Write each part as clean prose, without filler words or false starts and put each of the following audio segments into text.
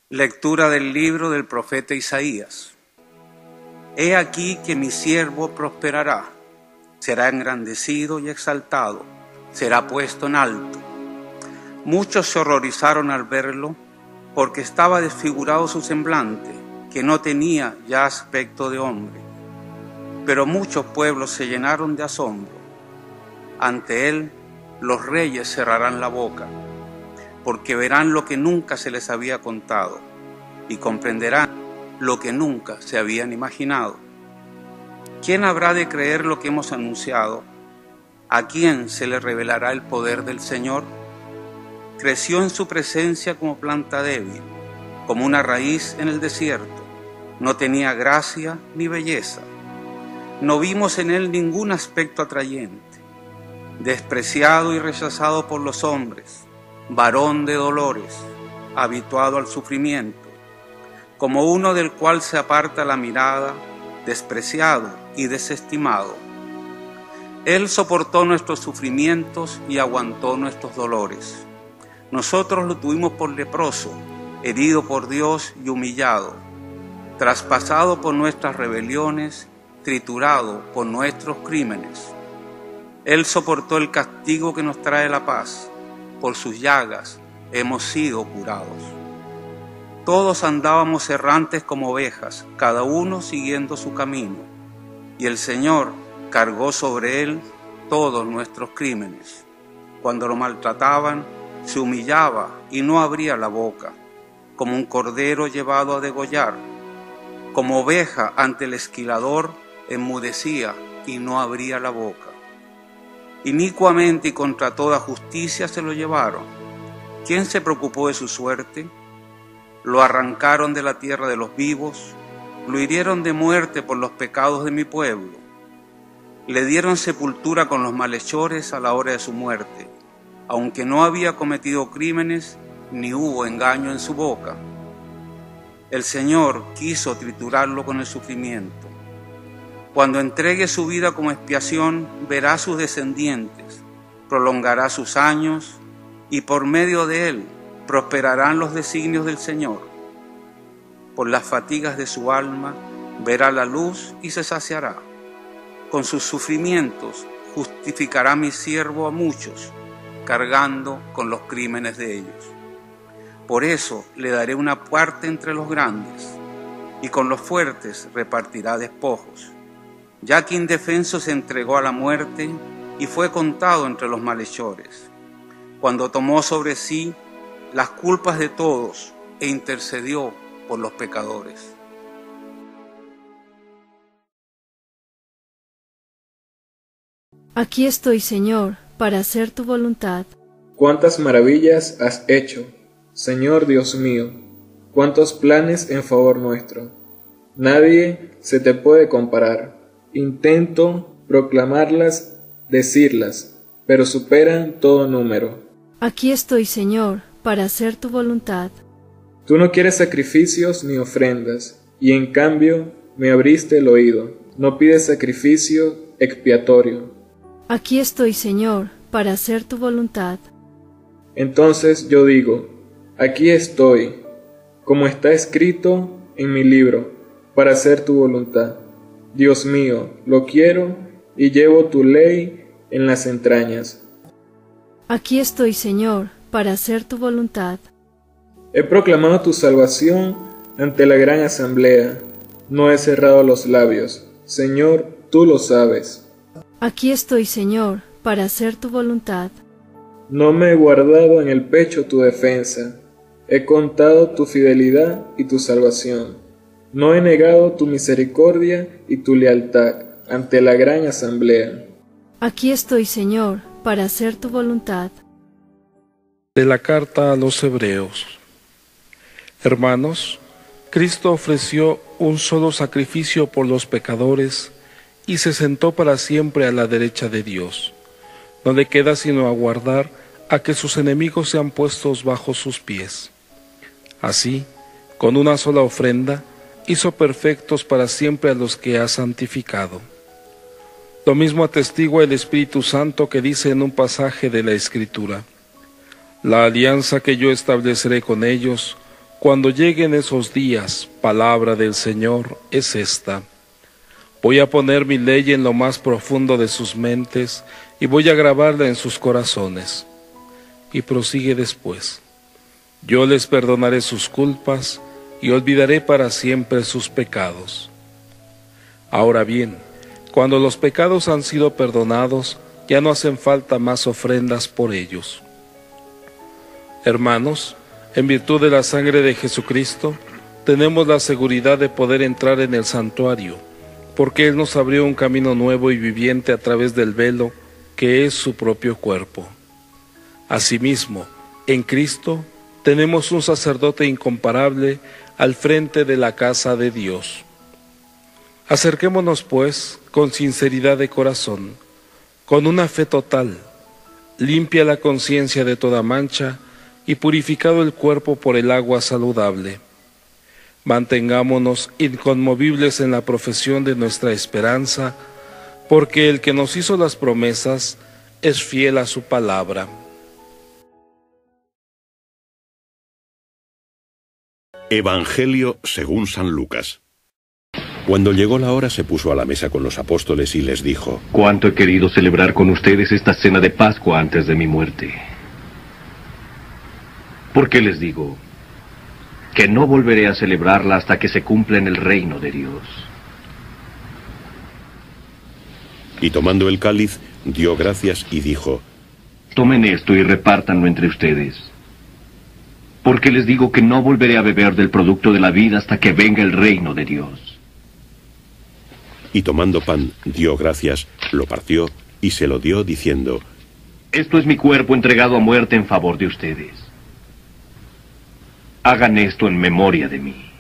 Lectura del libro del profeta Isaías. He aquí que mi siervo prosperará, será engrandecido y exaltado, será puesto en alto. Muchos se horrorizaron al verlo, porque estaba desfigurado su semblante, que no tenía ya aspecto de hombre. Pero muchos pueblos se llenaron de asombro. Ante él los reyes cerrarán la boca, porque verán lo que nunca se les había contado y comprenderán lo que nunca se habían imaginado. ¿Quién habrá de creer lo que hemos anunciado? ¿A quién se le revelará el poder del Señor? Creció en su presencia como planta débil, como una raíz en el desierto. No tenía gracia ni belleza. No vimos en él ningún aspecto atrayente. Despreciado y rechazado por los hombres, varón de dolores, habituado al sufrimiento, como uno del cual se aparta la mirada, despreciado y desestimado. Él soportó nuestros sufrimientos y aguantó nuestros dolores. Nosotros lo tuvimos por leproso, herido por Dios y humillado, traspasado por nuestras rebeliones, triturado por nuestros crímenes. Él soportó el castigo que nos trae la paz. Por sus llagas hemos sido curados. Todos andábamos errantes como ovejas, cada uno siguiendo su camino, y el Señor cargó sobre él todos nuestros crímenes. Cuando lo maltrataban, se humillaba y no abría la boca, como un cordero llevado a degollar, como oveja ante el esquilador, enmudecía y no abría la boca. Inicuamente y contra toda justicia se lo llevaron. ¿Quién se preocupó de su suerte? Lo arrancaron de la tierra de los vivos, lo hirieron de muerte por los pecados de mi pueblo. Le dieron sepultura con los malhechores a la hora de su muerte, aunque no había cometido crímenes ni hubo engaño en su boca. El Señor quiso triturarlo con el sufrimiento. Cuando entregue su vida como expiación, verá a sus descendientes, prolongará sus años y por medio de él prosperarán los designios del Señor. Por las fatigas de su alma verá la luz y se saciará. Con sus sufrimientos justificará mi siervo a muchos, cargando con los crímenes de ellos. Por eso le daré una parte entre los grandes, y con los fuertes repartirá despojos. Ya que indefenso se entregó a la muerte y fue contado entre los malhechores, cuando tomó sobre sí las culpas de todos e intercedió por los pecadores. Aquí estoy, Señor, para hacer tu voluntad. Cuántas maravillas has hecho, Señor Dios mío, cuántos planes en favor nuestro. Nadie se te puede comparar. Intento proclamarlas, decirlas, pero superan todo número. Aquí estoy, Señor, para hacer tu voluntad. Tú no quieres sacrificios ni ofrendas, y en cambio me abriste el oído. No pides sacrificio expiatorio. Aquí estoy, Señor, para hacer tu voluntad. Entonces yo digo, aquí estoy, como está escrito en mi libro, para hacer tu voluntad. Dios mío, lo quiero y llevo tu ley en las entrañas. Aquí estoy, Señor, para hacer tu voluntad. He proclamado tu salvación ante la gran asamblea. No he cerrado los labios. Señor, tú lo sabes. Aquí estoy, Señor, para hacer tu voluntad. No me he guardado en el pecho tu defensa. He contado tu fidelidad y tu salvación. No he negado tu misericordia y tu lealtad ante la gran asamblea. Aquí estoy, Señor, para hacer tu voluntad. De la carta a los Hebreos. Hermanos, Cristo ofreció un solo sacrificio por los pecadores y se sentó para siempre a la derecha de Dios. No le queda sino aguardar a que sus enemigos sean puestos bajo sus pies. Así, con una sola ofrenda, hizo perfectos para siempre a los que ha santificado. Lo mismo atestigua el Espíritu Santo que dice en un pasaje de la Escritura: La alianza que yo estableceré con ellos Cuando lleguen esos días, palabra del Señor es esta: voy a poner mi ley en lo más profundo de sus mentes y voy a grabarla en sus corazones. Y prosigue después: yo les perdonaré sus culpas y olvidaré para siempre sus pecados. Ahora bien, cuando los pecados han sido perdonados, ya no hacen falta más ofrendas por ellos. Hermanos, en virtud de la sangre de Jesucristo, tenemos la seguridad de poder entrar en el santuario, porque Él nos abrió un camino nuevo y viviente a través del velo, que es su propio cuerpo. Asimismo, en Cristo tenemos un sacerdote incomparable al frente de la casa de Dios. Acerquémonos, pues, con sinceridad de corazón, con una fe total, limpia la conciencia de toda mancha y purificado el cuerpo por el agua saludable. Mantengámonos inconmovibles en la profesión de nuestra esperanza, porque el que nos hizo las promesas es fiel a su palabra. Evangelio según San Lucas. Cuando llegó la hora, se puso a la mesa con los apóstoles y les dijo: Cuánto he querido celebrar con ustedes esta cena de Pascua antes de mi muerte. ¿Por qué les digo que no volveré a celebrarla hasta que se cumpla en el reino de Dios? Y tomando el cáliz, dio gracias y dijo: Tomen esto y repártanlo entre ustedes. Porque les digo que no volveré a beber del producto de la vida hasta que venga el reino de Dios. Y tomando pan, dio gracias, lo partió y se lo dio, diciendo: Esto es mi cuerpo entregado a muerte en favor de ustedes. Hagan esto en memoria de mí.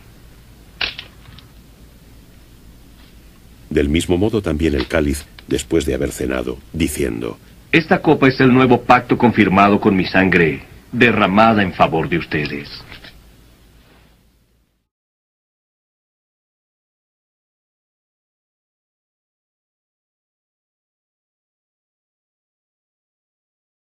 Del mismo modo también el cáliz, después de haber cenado, diciendo: Esta copa es el nuevo pacto confirmado con mi sangre, derramada en favor de ustedes.